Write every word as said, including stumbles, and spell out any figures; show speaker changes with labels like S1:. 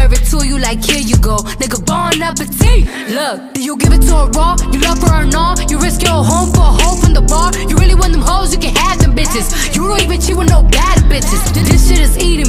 S1: serve it to you like here you go. Nigga, bon appetit. Look, do you give it to her raw? You love her or not? You risk your home for a hoe from the bar? You really want them hoes? You can have them bitches. You don't even cheat with no bad bitches. This shit is eating